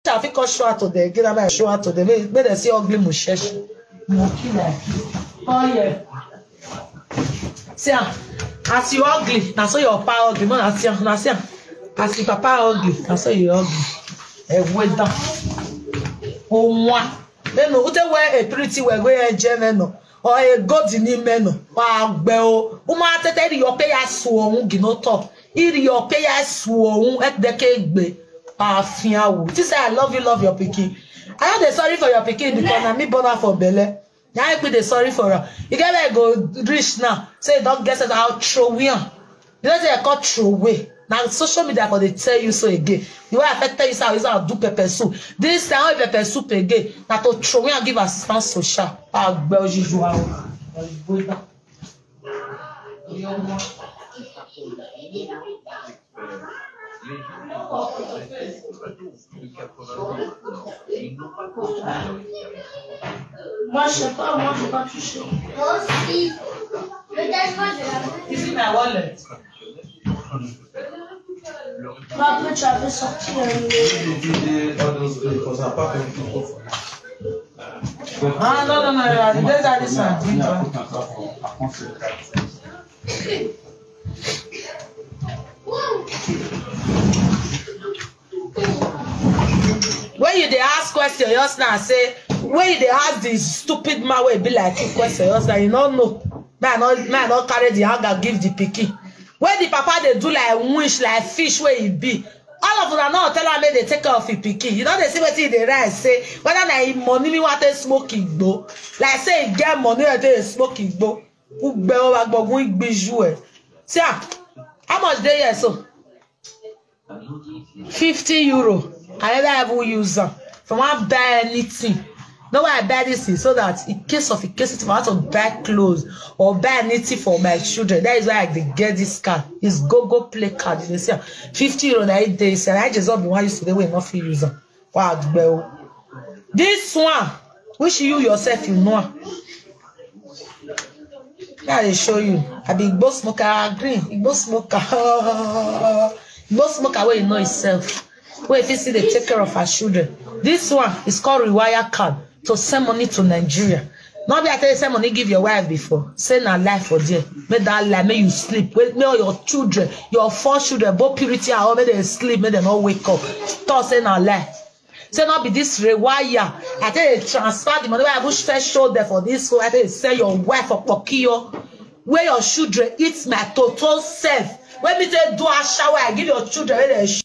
I think I show out to them. Get them show out to them. Make them see ugly mushesh. Oh yeah. See, as you ugly, that's so your papa ugly. No, that's as your papa ugly, that's so you ugly. Wait down. Oh moi. Then no, ute wear a pretty wear a gentleman or a god in him men. Wow, bell. Uma tete your pay as so no top. Iri your pay as so at the cake be. This say I love your pikin. I know they sorry for your pikin because na me born her for belle. Now I put the sorry for her. You get where go rich now. Say don't guess how throw away. You know say I call throw away. Now social media for they tell you so again. The way I tell you how is how do pepper soup. This time pepper soup again. Now to throw away and give assistance social. Moi je sais pas, moi je vais pas toucher. Moi aussi. Peut-être moi je vais la faire. Ici ma wallet. Après tu avais sorti Ah non, déjà this one. When you they ask question, just now say when you they ask this stupid man will be like you question, just now you don't know. Man not carry the anger, give the picky. When the papa they do like wish like fish where he be. All of them now tell me they take care of the picky. You know they see what they rise say whether na money me want to smoke it go. Like say he get money or they smoke it go. Who be over going bijou. See how much they here so? 50 euro. I never ever use them. From I buy anything. No, I buy this thing so that in case if I want to buy clothes or buy anything for my children, that is why I get this card. It's go play card. You see, 50 euro 8 days, and I just don't be one used to the way not use them. Wow, well, this one, which you yourself you know. Now they show you. I be both smoker, I agree. Both smoker, both smoker where you know itself. Where if you see they take care of our children. This one is called Rewire card to send money to Nigeria. Not be I tell you send money give your wife before. Send her life for there. Make that life, make you sleep. Make all your children, your 4 children, both purity and all, make them sleep, make them not wake up. Stop send her life. Say not be this Rewire. I tell you transfer the money. I wish first show there for this. So I tell you send your wife for Pokio. Where your children eat my total self. When me say do a shower, I give your children where they